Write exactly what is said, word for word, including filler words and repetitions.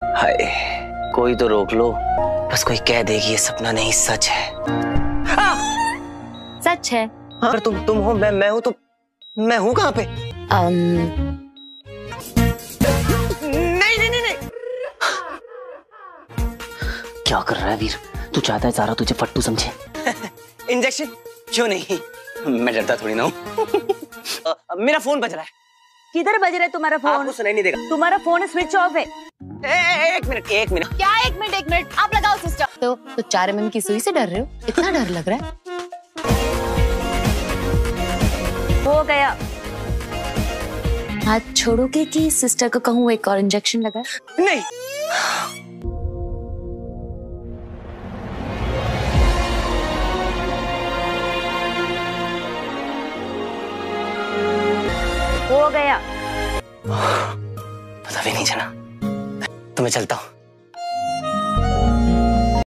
हाय, कोई तो रोक लो, बस कोई कह देगी ये सपना नहीं सच है। हाँ! सच है। हाँ, अगर तुम तुम हो, मैं मैं हूँ, तो मैं हूँ कहाँ पे? um... नहीं नहीं नहीं नहीं। क्या कर रहा है वीर? तू चाहता है सारा तुझे फट्टू समझे? इंजेक्शन? क्यों नहीं, मैं डरता थोड़ी ना हूँ। मेरा फोन बज रहा है। किधर बज रहा है तुम्हारा फोन? आपको सुनाई नहीं देगा। तुम्हारा फोन स्विच ऑफ है। ए, ए, एक मिनट एक मिनट। क्या एक मिनट एक मिनट? आप लगाओ सिस्टम। तो तो चार एम एम की सुई से डर रहे हो? इतना डर लग रहा है? हो गया। हाथ छोड़ोगे कि सिस्टर को कहूँ एक और इंजेक्शन लगा? नहीं। हो गया। पता भी नहीं चला। तो मैं चलता हूँ।